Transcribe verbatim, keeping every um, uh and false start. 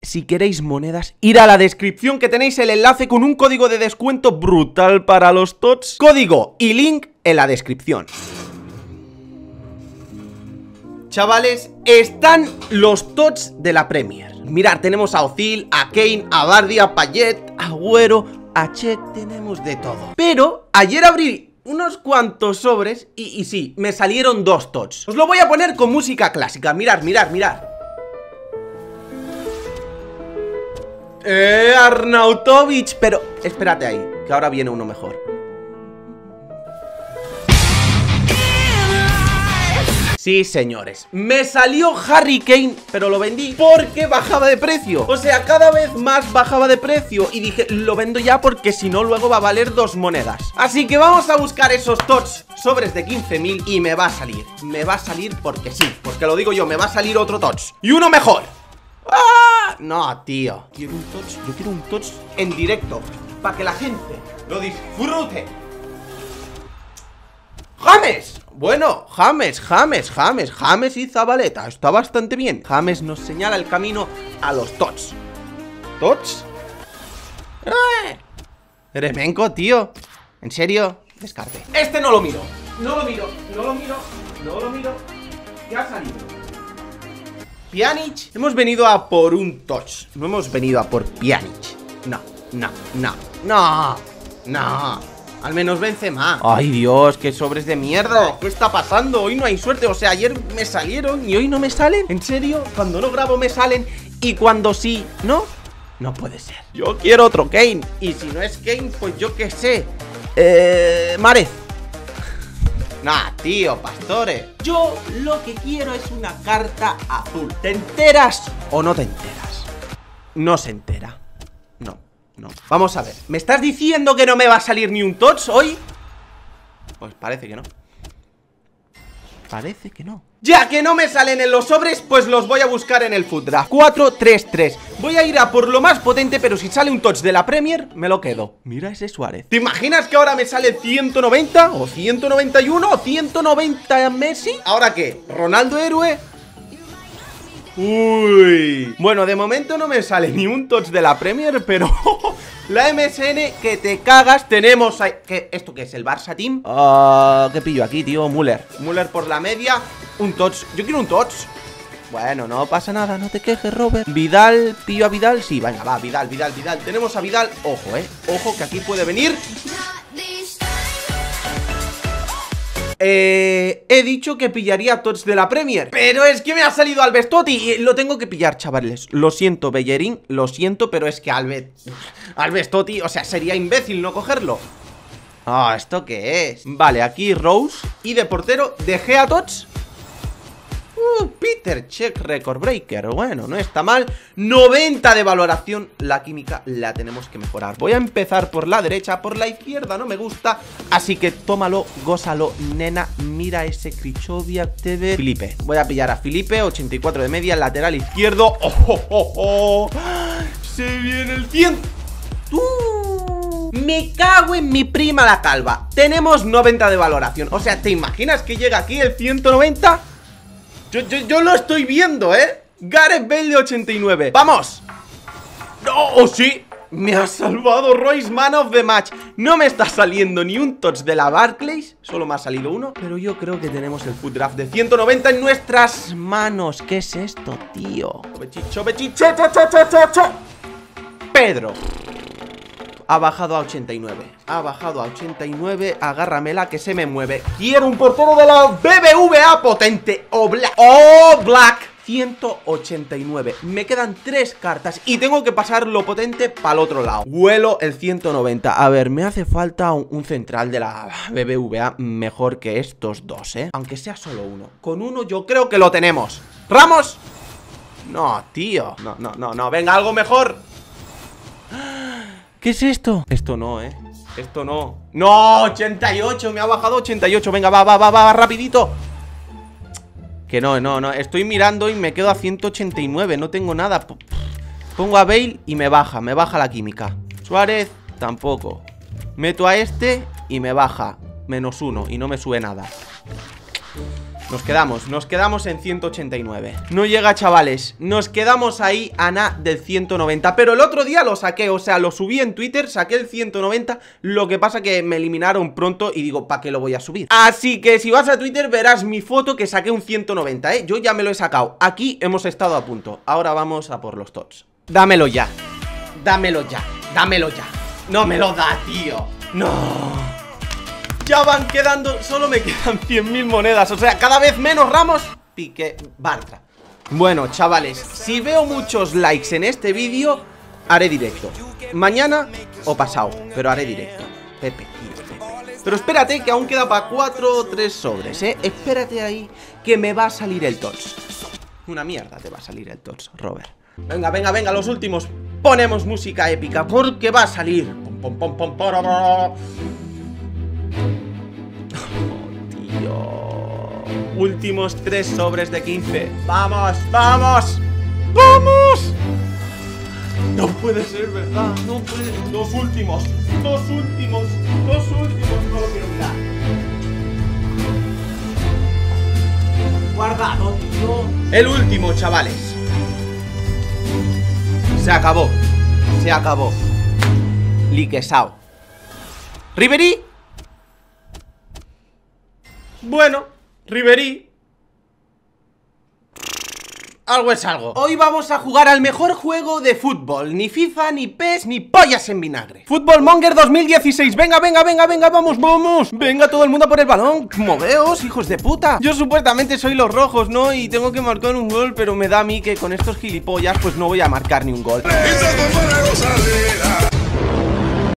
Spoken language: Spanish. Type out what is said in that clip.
si queréis monedas, ir a la descripción que tenéis el enlace con un código de descuento brutal para los tots. Código y link en la descripción. Chavales, están los tots de la Premier. Mirad, tenemos a Ozil, a Kane, a Vardy, a Payet, a Agüero, a Check, tenemos de todo. Pero ayer abrí unos cuantos sobres y, y sí, me salieron dos tots. Os lo voy a poner con música clásica. Mirad, mirad, mirad. Eh, Arnautovic. Pero espérate ahí, que ahora viene uno mejor. Sí, señores, me salió Harry Kane, pero lo vendí porque bajaba de precio. O sea, cada vez más bajaba de precio. Y dije, lo vendo ya porque si no luego va a valer dos monedas. Así que vamos a buscar esos tots sobres de quince mil y me va a salir. Me va a salir porque sí, porque lo digo yo, me va a salir otro tots. Y uno mejor. ¡Ah! No, tío, quiero un tots, yo quiero un tots en directo, para que la gente lo disfrute. ¡James! Bueno, James, James, James, James y Zabaleta. Está bastante bien. James nos señala el camino a los tots. ¿Tots? ¡Eh! Eremenko, tío. ¿En serio? Descarte. Este no lo miro. No lo miro, no lo miro, no lo miro. ¿Qué ha salido? Pjanic. Hemos venido a por un tots. No hemos venido a por Pjanic. No, no, no, no, no. Al menos Benzema. Ay, Dios, qué sobres de mierda. ¿Qué está pasando? Hoy no hay suerte. O sea, ayer me salieron y hoy no me salen. ¿En serio? Cuando no grabo me salen y cuando sí, ¿no? No puede ser. Yo quiero otro Kane. Y si no es Kane, pues yo qué sé. Eh... Márez. Nah, tío, Pastore. Yo lo que quiero es una carta azul. ¿Te enteras o no te enteras? No se entera. No. No, vamos a ver. ¿Me estás diciendo que no me va a salir ni un tots hoy? Pues parece que no. Parece que no. Ya que no me salen en los sobres, pues los voy a buscar en el Food Draft. Cuatro tres tres. Voy a ir a por lo más potente, pero si sale un tots de la Premier, me lo quedo. Mira ese Suárez. ¿Te imaginas que ahora me sale ciento noventa? ¿O ciento noventa y uno? ¿O ciento noventa Messi? ¿Ahora qué? ¿Ronaldo héroe? Uy. Bueno, de momento no me sale ni un tots de la Premier, pero la M S N que te cagas. Tenemos ahí... ¿Qué? ¿Esto qué es? ¿El Barça Team? Uh, ¿Qué pillo aquí, tío? Müller. Müller por la media. Un tots. Yo quiero un tots. Bueno, no pasa nada, no te quejes, Robert. Vidal, pillo a Vidal. Sí, venga, va, Vidal, Vidal, Vidal. Tenemos a Vidal. Ojo, eh. Ojo que aquí puede venir. Eh, he dicho que pillaría tots de la Premier, pero es que me ha salido Alves Totti y lo tengo que pillar, chavales. Lo siento, Bellerín, lo siento, pero es que Alves Alves Totti, o sea, sería imbécil no cogerlo. Ah, oh, ¿esto qué es? Vale, aquí Rose. Y de portero, De Gea tots. Uh, Peter Check Record Breaker. Bueno, no está mal. noventa de valoración. La química la tenemos que mejorar. Voy a empezar por la derecha. Por la izquierda no me gusta. Así que tómalo, gózalo, nena. Mira ese Krichovia T V. Felipe. Voy a pillar a Felipe. ochenta y cuatro de media. Lateral izquierdo. ¡Oh, oh, oh, oh! Se viene el cien. ¡Uh! Me cago en mi prima la calva. Tenemos noventa de valoración. O sea, ¿te imaginas que llega aquí el ciento noventa? Yo, yo, yo lo estoy viendo, ¿eh? Gareth Bale de ochenta y nueve. ¡Vamos! ¡No! ¡Oh, sí! Me ha salvado Royce, man of the match. No me está saliendo ni un touch de la Barclays. Solo me ha salido uno. Pero yo creo que tenemos el Food Draft de ciento noventa en nuestras manos. ¿Qué es esto, tío? Bechicho, bechicho, cho, cho, cho, cho, cho. Pedro ha bajado a ochenta y nueve. Ha bajado a ochenta y nueve. Agárramela que se me mueve. Quiero un portero de la B B V A potente. O Black. O Black. ciento ochenta y nueve. Me quedan tres cartas y tengo que pasar lo potente para el otro lado. Huelo el ciento noventa. A ver, me hace falta un, un central de la B B V A mejor que estos dos, ¿eh? Aunque sea solo uno. Con uno yo creo que lo tenemos. ¡Ramos! No, tío. No, no, no, no. Venga, algo mejor. ¿Qué es esto? Esto no, ¿eh? Esto no. ¡No! ochenta y ocho. Me ha bajado ochenta y ocho. Venga, va, va, va, va, rapidito. Que no, no, no. Estoy mirando y me quedo a ciento ochenta y nueve. No tengo nada. Pongo a Bale y me baja. Me baja la química. Suárez, tampoco. Meto a este y me baja menos uno y no me sube nada. Nos quedamos, nos quedamos en ciento ochenta y nueve. No llega, chavales. Nos quedamos ahí a nada del ciento noventa. Pero el otro día lo saqué, o sea, lo subí en Twitter, saqué el ciento noventa. Lo que pasa que me eliminaron pronto y digo, ¿para qué lo voy a subir? Así que si vas a Twitter verás mi foto que saqué un ciento noventa, ¿eh? Yo ya me lo he sacado. Aquí hemos estado a punto. Ahora vamos a por los tots. Dámelo ya. Dámelo ya. Dámelo ya. No me lo da, tío. No. Ya van quedando, solo me quedan cien mil monedas. O sea, cada vez menos Ramos, Piqué, Bartra. Bueno, chavales, si veo muchos likes en este vídeo, haré directo. Mañana o pasado, pero haré directo. Pepe, tío, Pepe. Pero espérate que aún queda para cuatro o tres sobres, eh. Espérate ahí que me va a salir el tots. Una mierda te va a salir el tots, Robert. Venga, venga, venga, los últimos. Ponemos música épica porque va a salir. Pom, pom, pom, pom, pom, pom. Últimos tres sobres de quince. ¡Vamos, vamos! ¡Vamos! No puede ser, ¿verdad? No puede. Los últimos. Los últimos. Los últimos. No lo quiero mirar. Guardado, tío. El último, chavales. Se acabó. Se acabó. Liquesao. Ribery. Bueno, Ribery. Algo es algo. Hoy vamos a jugar al mejor juego de fútbol. Ni FIFA, ni P E S, ni pollas en vinagre. Football Monger dos mil dieciséis. Venga, venga, venga, venga, vamos, vamos. Venga todo el mundo por el balón. Moveos, hijos de puta. Yo supuestamente soy los rojos, ¿no? Y tengo que marcar un gol, pero me da a mí que con estos gilipollas pues no voy a marcar ni un gol.